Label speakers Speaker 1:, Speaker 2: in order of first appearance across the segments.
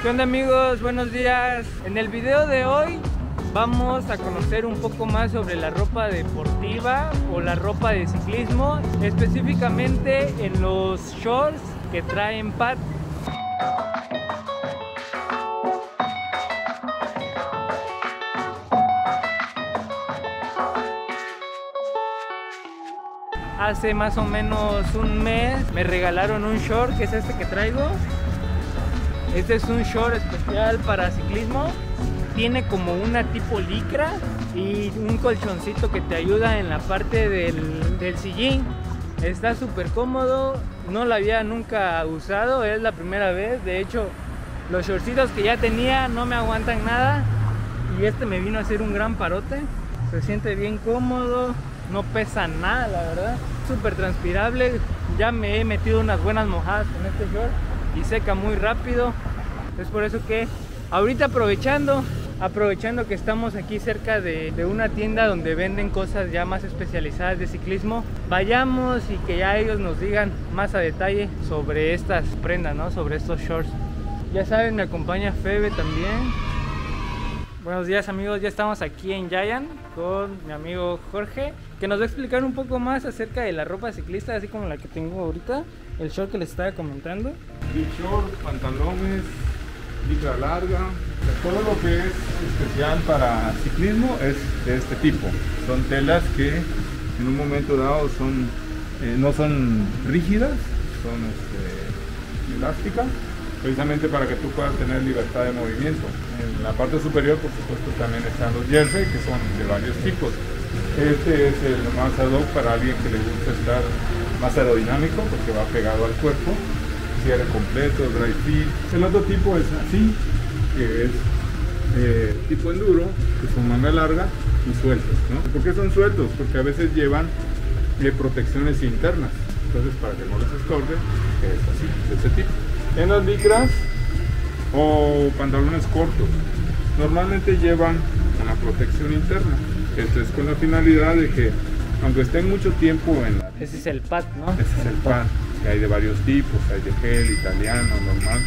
Speaker 1: ¿Qué onda amigos? Buenos días. En el video de hoy vamos a conocer un poco más sobre la ropa deportiva o la ropa de ciclismo, específicamente en los shorts que traen pad. Hace más o menos un mes me regalaron un short, que es este que traigo. Este es un short especial para ciclismo. Tiene como una tipo licra y un colchoncito que te ayuda en la parte del sillín. Está súper cómodo, no lo había nunca usado, es la primera vez. De hecho, los shortcitos que ya tenía no me aguantan nada y este me vino a hacer un gran parote. Se siente bien cómodo, no pesa nada, la verdad. Súper transpirable, ya me he metido unas buenas mojadas con este short y seca muy rápido. Es por eso que ahorita aprovechando que estamos aquí cerca de una tienda donde venden cosas ya más especializadas de ciclismo, vayamos y que ya ellos nos digan más a detalle sobre estas prendas, ¿no? Sobre estos shorts. Ya saben, me acompaña Febe también. Buenos días amigos, ya estamos aquí en Giant con mi amigo Jorge, que nos va a explicar un poco más acerca de la ropa ciclista, así como la que tengo ahorita, el short que les estaba comentando.
Speaker 2: Y short, pantalones, licra larga, todo lo que es especial para ciclismo es de este tipo. Son telas que en un momento dado no son rígidas, son elásticas, precisamente para que tú puedas tener libertad de movimiento. En la parte superior, por supuesto, también están los jersey, que son de varios tipos. Este es el más ad hoc para alguien que le gusta estar más aerodinámico, porque va pegado al cuerpo, cierre completo, dry fit. El otro tipo es así, que es tipo enduro, que son manga larga y sueltos, ¿no? ¿Por qué son sueltos? Porque a veces llevan protecciones internas, entonces para que no les estorbe, es así, de este tipo. En las licras o pantalones cortos, normalmente llevan una protección interna. Esto es con la finalidad de que, aunque estén mucho tiempo en la...
Speaker 1: Ese es el pad, ¿no?
Speaker 2: Ese es el pad, que hay de varios tipos, hay de gel, italiano, normal,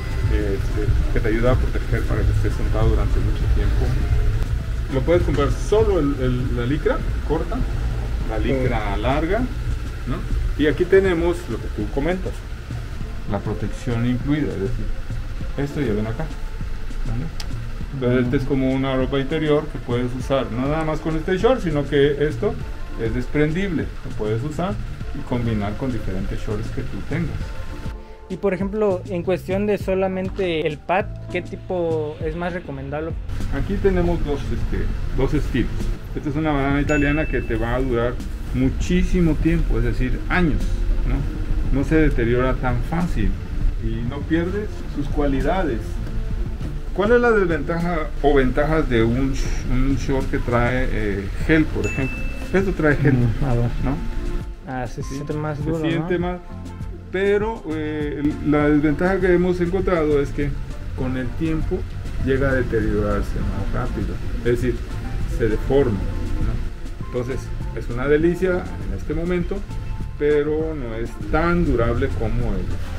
Speaker 2: que te ayuda a proteger para que estés sentado durante mucho tiempo. Lo puedes comprar solo la licra corta, la licra larga, ¿no? Y aquí tenemos lo que tú comentas, la protección incluida, es decir, esto ya ven acá, ¿vale? Entonces este es como una ropa interior que puedes usar, no nada más con este short, sino que esto es desprendible, lo puedes usar y combinar con diferentes shorts que tú tengas.
Speaker 1: Y por ejemplo, en cuestión de solamente el pad, ¿qué tipo es más recomendable?
Speaker 2: Aquí tenemos dos estilos. Esta es una banana italiana que te va a durar muchísimo tiempo, es decir, años, ¿no? No se deteriora tan fácil y no pierdes sus cualidades. ¿Cuál es la desventaja o ventajas de un short que trae gel, por ejemplo? Esto trae gel, ¿no?
Speaker 1: Se siente más duro,
Speaker 2: se siente
Speaker 1: ¿no?
Speaker 2: más, pero la desventaja que hemos encontrado es que con el tiempo llega a deteriorarse más rápido, es decir, se deforma, ¿no? Entonces es una delicia en este momento, pero no es tan durable como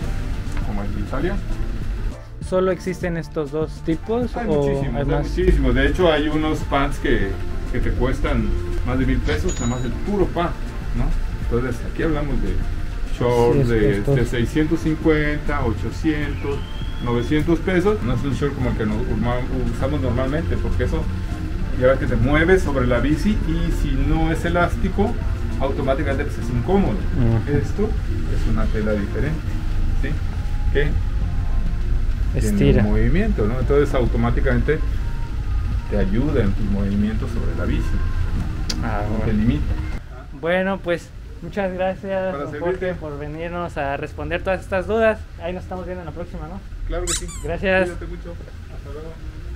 Speaker 2: el italiano.
Speaker 1: ¿Solo existen estos dos tipos?
Speaker 2: Hay
Speaker 1: o
Speaker 2: muchísimos. De hecho, hay unos pads que te cuestan más de 1000 pesos, nada más el puro pad, ¿no? Entonces, aquí hablamos de shorts de 650, 800, 900 pesos. No es un short como el que usamos normalmente, porque eso lleva que te mueves sobre la bici y si no es elástico, automáticamente pues, es incómodo. Esto es una tela diferente, ¿sí? Que
Speaker 1: estira.
Speaker 2: Tiene un movimiento, ¿no? Entonces automáticamente te ayuda en tus movimientos sobre la bici, no te limita.
Speaker 1: Bueno, pues muchas gracias Jorge por venirnos a responder todas estas dudas. Ahí nos estamos viendo en la próxima, ¿no?
Speaker 2: Claro que sí.
Speaker 1: Gracias.
Speaker 2: Cuídate mucho. Hasta luego.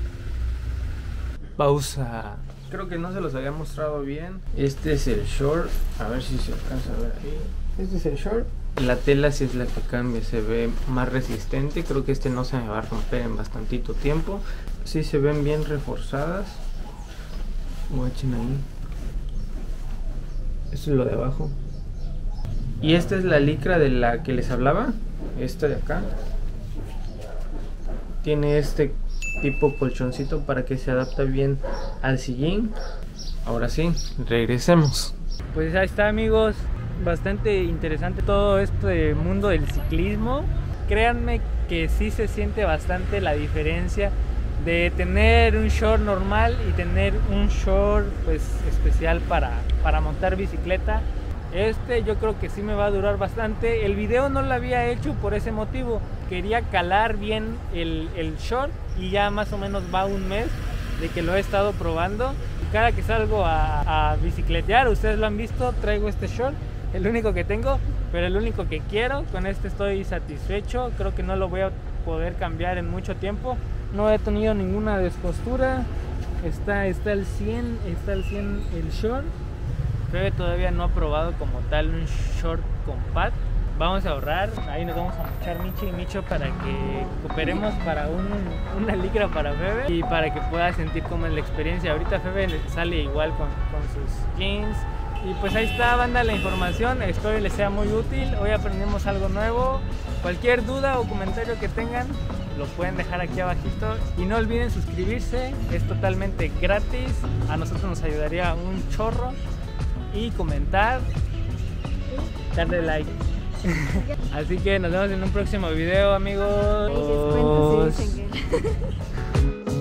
Speaker 1: Pausa. Creo que no se los había mostrado bien. Este es el short. A ver si se alcanza a ver aquí. Este es el short. La tela sí es la que cambia, se ve más resistente. Creo que este no se me va a romper en bastantito tiempo. Sí se ven bien reforzadas. Watchen ahí. Esto es lo de abajo. Y esta es la licra de la que les hablaba. Esta de acá. Tiene este tipo colchoncito para que se adapte bien al sillín. Ahora sí, regresemos. Pues ahí está, amigos, bastante interesante todo este mundo del ciclismo. Créanme que sí se siente bastante la diferencia de tener un short normal y tener un short pues especial para montar bicicleta. Yo creo que sí me va a durar bastante. El video no lo había hecho por ese motivo. Quería calar bien el short y ya más o menos va un mes de que lo he estado probando. Cada que salgo a bicicletear, ustedes lo han visto, traigo este short, el único que tengo, pero el único que quiero. Con este estoy satisfecho. Creo que no lo voy a poder cambiar en mucho tiempo. No he tenido ninguna descostura. Está al 100 el short. Febe todavía no ha probado como tal un short con pad. Vamos a ahorrar, ahí nos vamos a mochar Michi y Micho para que cooperemos para una licra para Febe y para que pueda sentir cómo es la experiencia. Ahorita Febe sale igual con sus jeans. Y pues ahí está, banda, la información. Espero les sea muy útil. Hoy aprendimos algo nuevo. Cualquier duda o comentario que tengan lo pueden dejar aquí abajito. Y no olviden suscribirse, es totalmente gratis. A nosotros nos ayudaría un chorro. Y comentar, darle like. Así que nos vemos en un próximo video, amigos.
Speaker 3: Ahí les cuento si dicen que...